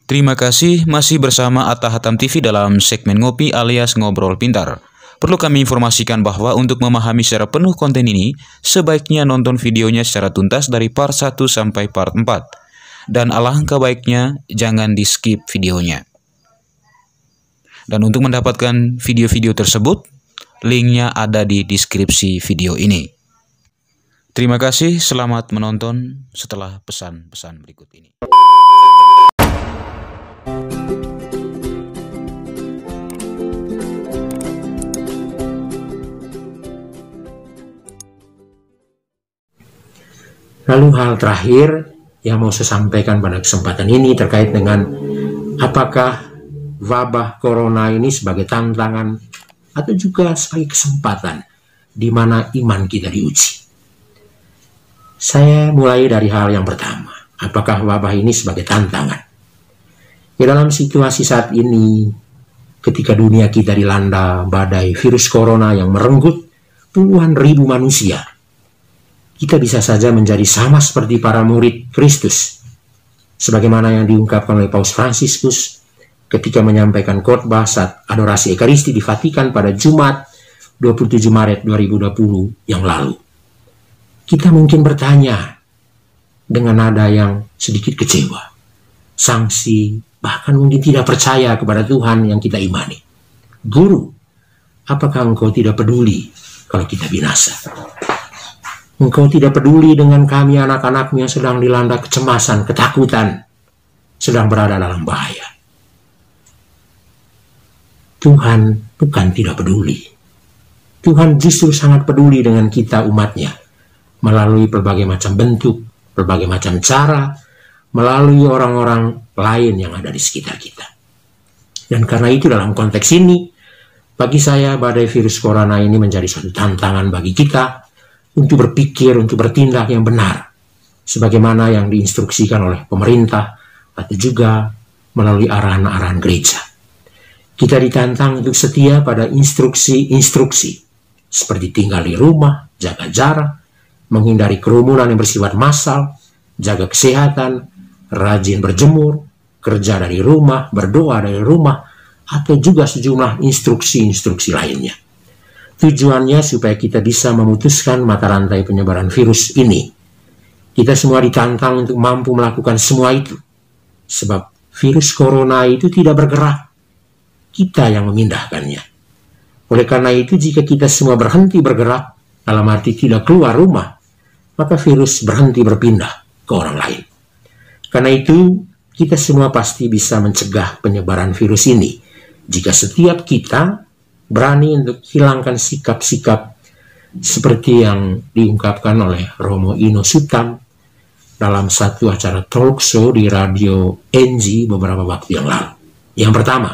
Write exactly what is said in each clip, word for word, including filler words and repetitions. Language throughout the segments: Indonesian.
Terima kasih masih bersama Atta Hatam T V dalam segmen Ngopi alias Ngobrol Pintar. Perlu kami informasikan bahwa untuk memahami secara penuh konten ini, sebaiknya nonton videonya secara tuntas dari part satu sampai part empat. Dan alangkah baiknya jangan di skip videonya. Dan untuk mendapatkan video-video tersebut, linknya ada di deskripsi video ini. Terima kasih, selamat menonton setelah pesan-pesan berikut ini. Lalu hal terakhir yang mau saya sampaikan pada kesempatan ini terkait dengan apakah wabah corona ini sebagai tantangan atau juga sebagai kesempatan di mana iman kita diuji. Saya mulai dari hal yang pertama, apakah wabah ini sebagai tantangan? Di dalam situasi saat ini, ketika dunia kita dilanda badai virus corona yang merenggut puluhan ribu manusia, kita bisa saja menjadi sama seperti para murid Kristus, sebagaimana yang diungkapkan oleh Paus Fransiskus ketika menyampaikan khotbah saat adorasi Ekaristi di Vatikan pada Jumat dua puluh tujuh Maret dua ribu dua puluh yang lalu. Kita mungkin bertanya dengan nada yang sedikit kecewa, sangsi, bahkan mungkin tidak percaya kepada Tuhan yang kita imani. Guru, apakah engkau tidak peduli kalau kita binasa? Engkau tidak peduli dengan kami anak-anakmu yang sedang dilanda kecemasan, ketakutan, sedang berada dalam bahaya. Tuhan bukan tidak peduli. Tuhan justru sangat peduli dengan kita umatnya, melalui berbagai macam bentuk, berbagai macam cara, melalui orang-orang lain yang ada di sekitar kita. Dan karena itu dalam konteks ini, bagi saya badai virus corona ini menjadi suatu tantangan bagi kita, untuk berpikir, untuk bertindak yang benar, sebagaimana yang diinstruksikan oleh pemerintah, atau juga melalui arahan-arahan gereja. Kita ditantang untuk setia pada instruksi-instruksi, seperti tinggal di rumah, jaga jarak, menghindari kerumunan yang bersifat massal, jaga kesehatan, rajin berjemur, kerja dari rumah, berdoa dari rumah, atau juga sejumlah instruksi-instruksi lainnya. Tujuannya supaya kita bisa memutuskan mata rantai penyebaran virus ini. Kita semua ditantang untuk mampu melakukan semua itu. Sebab virus corona itu tidak bergerak. Kita yang memindahkannya. Oleh karena itu, jika kita semua berhenti bergerak, dalam arti tidak keluar rumah, maka virus berhenti berpindah ke orang lain. Karena itu, kita semua pasti bisa mencegah penyebaran virus ini. Jika setiap kita berani untuk hilangkan sikap-sikap seperti yang diungkapkan oleh Romo Ino Sutam dalam satu acara talk show di radio N G beberapa waktu yang lalu. Yang pertama,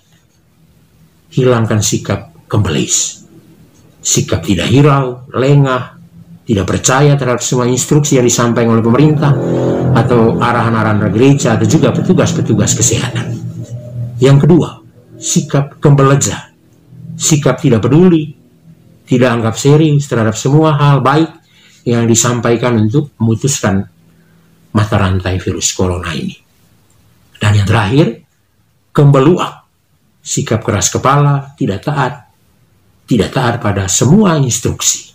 hilangkan sikap gembelis, sikap tidak hirau, lengah, tidak percaya terhadap semua instruksi yang disampaikan oleh pemerintah atau arahan-arahan gereja atau juga petugas-petugas kesehatan. Yang kedua, sikap gembeleja, sikap tidak peduli, tidak anggap serius terhadap semua hal baik yang disampaikan untuk memutuskan mata rantai virus corona ini. Dan yang terakhir, gembeluak, sikap keras kepala, tidak taat, tidak taat pada semua instruksi.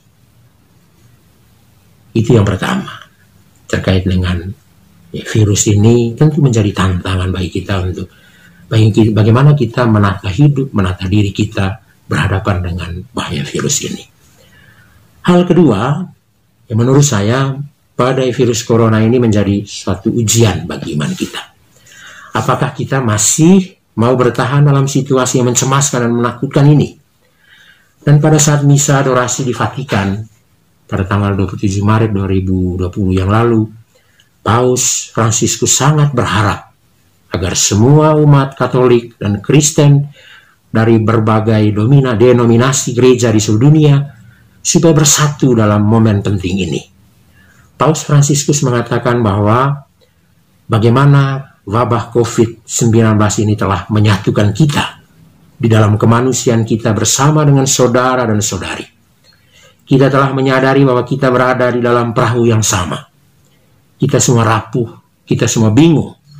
Itu yang pertama, terkait dengan ya, virus ini tentu menjadi tantangan bagi kita untuk bagi, bagaimana kita menata hidup, menata diri kita, berhadapan dengan bahaya virus ini. Hal kedua, yang menurut saya, badai virus corona ini menjadi suatu ujian bagi iman kita. Apakah kita masih mau bertahan dalam situasi yang mencemaskan dan menakutkan ini? Dan pada saat misa adorasi di Vatikan, pada tanggal dua puluh tujuh Maret dua ribu dua puluh yang lalu, Paus Fransiskus sangat berharap agar semua umat Katolik dan Kristen dari berbagai domina, denominasi gereja di seluruh dunia supaya bersatu dalam momen penting ini. Paus Fransiskus mengatakan bahwa bagaimana wabah covid sembilan belas ini telah menyatukan kita di dalam kemanusiaan kita bersama dengan saudara dan saudari. Kita telah menyadari bahwa kita berada di dalam perahu yang sama. Kita semua rapuh, kita semua bingung.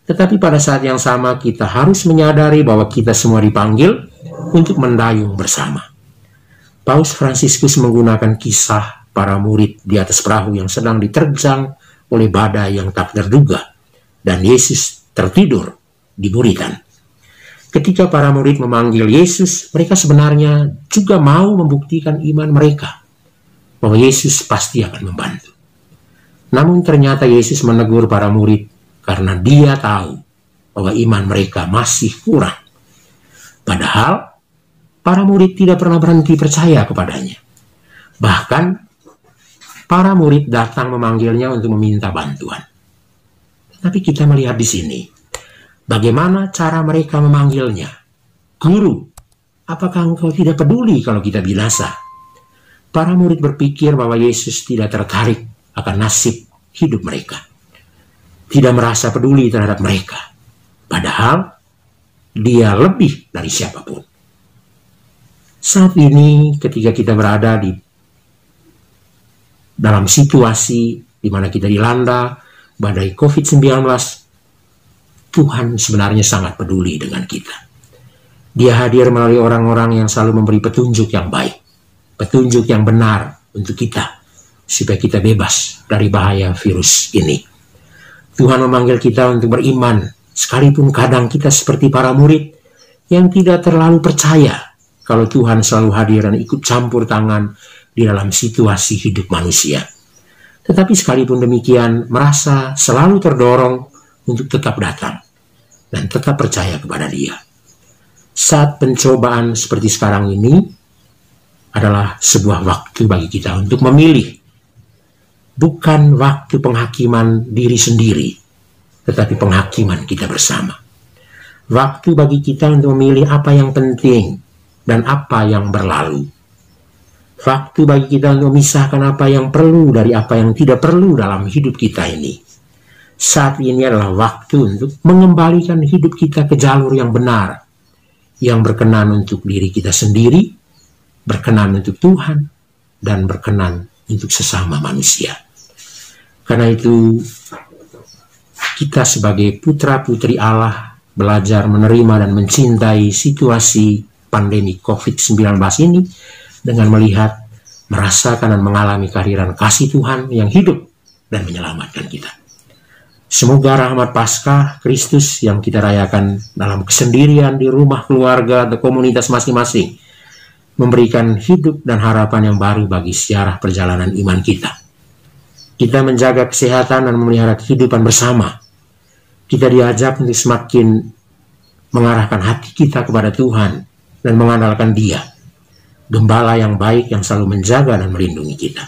Tetapi pada saat yang sama kita harus menyadari bahwa kita semua dipanggil untuk mendayung bersama. Paus Fransiskus menggunakan kisah para murid di atas perahu yang sedang diterjang oleh badai yang tak terduga, dan Yesus tertidur di buritan. Ketika para murid memanggil Yesus, mereka sebenarnya juga mau membuktikan iman mereka bahwa Yesus pasti akan membantu. Namun ternyata Yesus menegur para murid karena dia tahu bahwa iman mereka masih kurang. Padahal para murid tidak pernah berhenti percaya kepadanya. Bahkan para murid datang memanggilnya untuk meminta bantuan. Tapi kita melihat di sini bagaimana cara mereka memanggilnya. Guru, apakah engkau tidak peduli kalau kita binasa? Para murid berpikir bahwa Yesus tidak tertarik akan nasib hidup mereka, tidak merasa peduli terhadap mereka, padahal dia lebih dari siapapun. Saat ini ketika kita berada di dalam situasi di mana kita dilanda badai covid sembilan belas, Tuhan sebenarnya sangat peduli dengan kita. Dia hadir melalui orang-orang yang selalu memberi petunjuk yang baik, petunjuk yang benar untuk kita, supaya kita bebas dari bahaya virus ini. Tuhan memanggil kita untuk beriman, sekalipun kadang kita seperti para murid yang tidak terlalu percaya kalau Tuhan selalu hadir dan ikut campur tangan di dalam situasi hidup manusia. Tetapi sekalipun demikian, merasa selalu terdorong untuk tetap datang dan tetap percaya kepada Dia. Saat pencobaan seperti sekarang ini adalah sebuah waktu bagi kita untuk memilih. Bukan waktu penghakiman diri sendiri, tetapi penghakiman kita bersama. Waktu bagi kita untuk memilih apa yang penting dan apa yang berlalu. Waktu bagi kita untuk memisahkan apa yang perlu dari apa yang tidak perlu dalam hidup kita ini. Saat ini adalah waktu untuk mengembalikan hidup kita ke jalur yang benar, yang berkenan untuk diri kita sendiri, berkenan untuk Tuhan, dan berkenan untuk sesama manusia. Karena itu, kita sebagai putra-putri Allah belajar menerima dan mencintai situasi pandemi covid sembilan belas ini dengan melihat, merasakan, dan mengalami kehadiran kasih Tuhan yang hidup dan menyelamatkan kita. Semoga rahmat Paskah Kristus yang kita rayakan dalam kesendirian di rumah keluarga atau komunitas masing-masing memberikan hidup dan harapan yang baru bagi sejarah perjalanan iman kita. Kita menjaga kesehatan dan memelihara kehidupan bersama. Kita diajak untuk semakin mengarahkan hati kita kepada Tuhan dan mengandalkan Dia, Gembala yang baik yang selalu menjaga dan melindungi kita.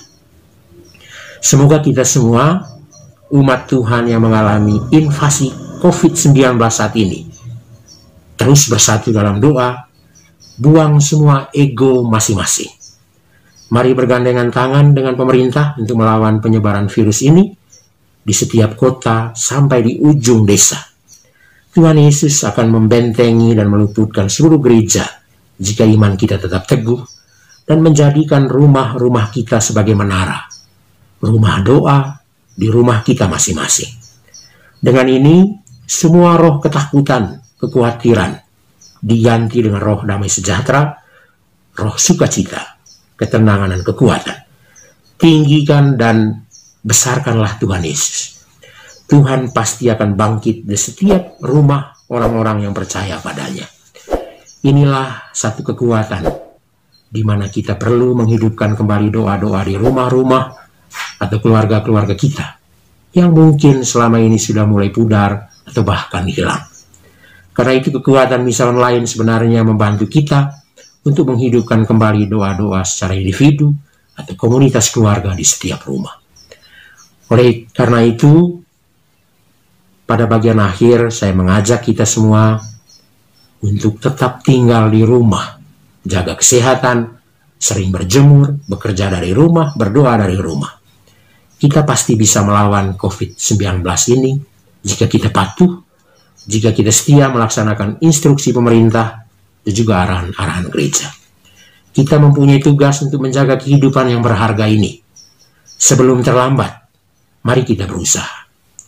Semoga kita semua, umat Tuhan yang mengalami invasi covid sembilan belas saat ini, terus bersatu dalam doa, buang semua ego masing-masing. Mari bergandengan tangan dengan pemerintah untuk melawan penyebaran virus ini di setiap kota sampai di ujung desa. Tuhan Yesus akan membentengi dan meluputkan seluruh gereja jika iman kita tetap teguh dan menjadikan rumah-rumah kita sebagai menara, rumah doa di rumah kita masing-masing. Dengan ini, semua roh ketakutan, kekhawatiran diganti dengan roh damai sejahtera, roh sukacita, ketenangan dan kekuatan. Tinggikan dan besarkanlah Tuhan Yesus. Tuhan pasti akan bangkit di setiap rumah orang-orang yang percaya padanya. Inilah satu kekuatan di mana kita perlu menghidupkan kembali doa-doa di rumah-rumah atau keluarga-keluarga kita yang mungkin selama ini sudah mulai pudar atau bahkan hilang. Karena itu kekuatan misalnya lain sebenarnya membantu kita untuk menghidupkan kembali doa-doa secara individu atau komunitas keluarga di setiap rumah. Oleh karena itu, pada bagian akhir saya mengajak kita semua untuk tetap tinggal di rumah, jaga kesehatan, sering berjemur, bekerja dari rumah, berdoa dari rumah. Kita pasti bisa melawan covid sembilan belas ini jika kita patuh, jika kita setia melaksanakan instruksi pemerintah dan juga arahan-arahan gereja. Kita mempunyai tugas untuk menjaga kehidupan yang berharga ini. Sebelum terlambat, mari kita berusaha.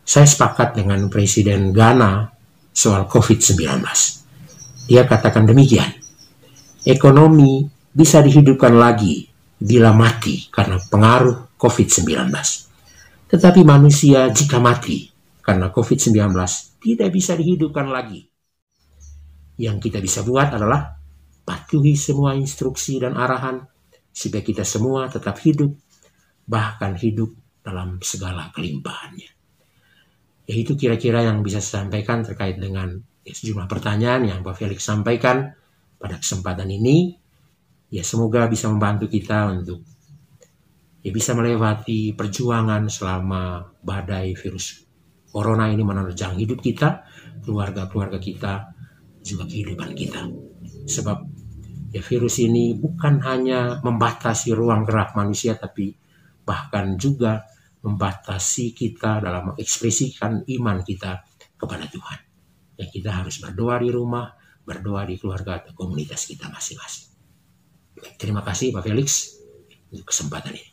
Saya sepakat dengan Presiden Ghana soal covid sembilan belas. Dia katakan demikian, ekonomi bisa dihidupkan lagi bila mati karena pengaruh covid sembilan belas. Tetapi manusia jika mati karena covid sembilan belas tidak bisa dihidupkan lagi. Yang kita bisa buat adalah patuhi semua instruksi dan arahan supaya kita semua tetap hidup, bahkan hidup dalam segala kelimpahannya. Ya, itu kira-kira yang bisa saya sampaikan terkait dengan ya, sejumlah pertanyaan yang Pak Felix sampaikan pada kesempatan ini. Ya, semoga bisa membantu kita untuk ya, bisa melewati perjuangan selama badai virus corona ini menerjang hidup kita, keluarga-keluarga kita, juga kehidupan kita. Sebab ya, virus ini bukan hanya membatasi ruang gerak manusia, tapi bahkan juga membatasi kita dalam mengekspresikan iman kita kepada Tuhan. Ya, kita harus berdoa di rumah, berdoa di keluarga atau komunitas kita masing-masing. Terima kasih Pak Felix untuk kesempatan ini.